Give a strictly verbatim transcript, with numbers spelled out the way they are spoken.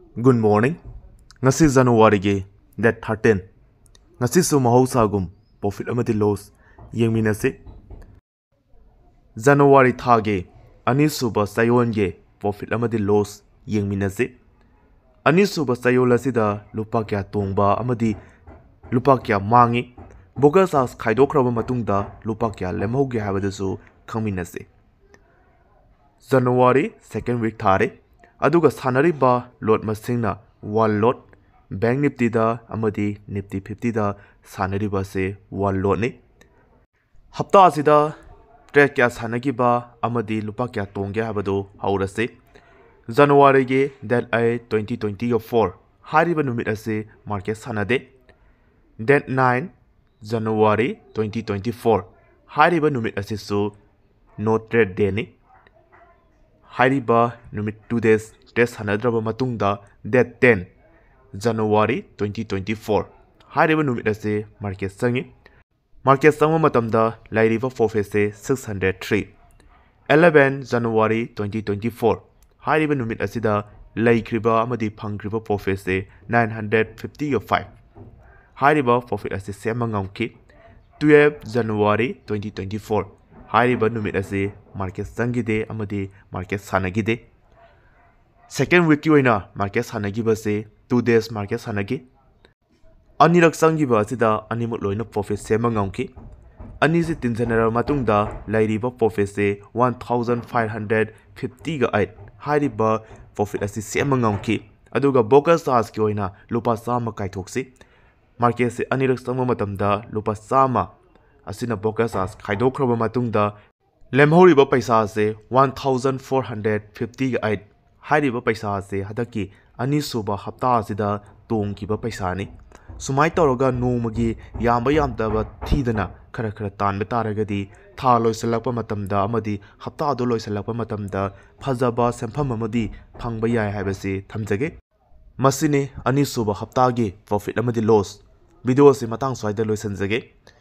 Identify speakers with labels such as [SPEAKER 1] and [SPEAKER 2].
[SPEAKER 1] Good morning. Ngasi January ge date thirteen. Ngasi su mahosagum profit amadi loss yengminase. January tha ge ani suba sayon ge profit amadi loss yengminase. Ani suba sayon asida lupa kya tongba amadi lupa kya mangi bogus as khaidokraba matungda lupa kya lemhoge habadasu khangminase. January second week thare aduga sanariba lot masingna one lot bank nifty da amadi nifty fifty da sanariba se one lot ni hafta asida trade kya sanagiba amadi lupa kya tongge habado haurase January ge that I twenty twenty-four hariba numit ase market sanade that nine January twenty twenty-four hariba numit ase so no trade day ni hariba numit two days test hanadraba matungda that ten January twenty twenty-four hariba numit ase market sangi market sangma matamda lairiba profit se six hundred three eleven January twenty twenty-four hariba numit asida laikriba amadi phangriba profit se nine hundred fifty-five hariba profit ase semangamki twelve January twenty twenty-four hariba numit ase market sangide amadi market sanagide second week yoina market sanagiba se two days market sanagi anirak sangiba asida animut loina profit semangamki ani se tinjanara matungda lairiba profit se one thousand five hundred fifty ga eight hariba profit ase semangamki aduga bogus as ki oina lupa sama kaithoksi market se anirak sangma matamda lupa sama asina bogus as khaidokraba matungda lemhoriba paisa se one thousand four hundred fifty-eight hariba paisa se hadaki ani suba hafta asida tongkiba paisa ni sumai toroga nomagi yamba yamdaba thidana khara khara tanba taragadi tha loisalakpa matamda amadi hafta do loisalakpa matamda phajaba sempham amadi phangba yai haibase thamjage masine ani suba hafta ge profit amadi loss video se matang swaida loisanjage